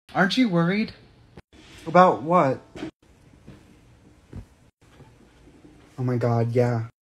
Aren't you worried? About what? Oh my god, yeah.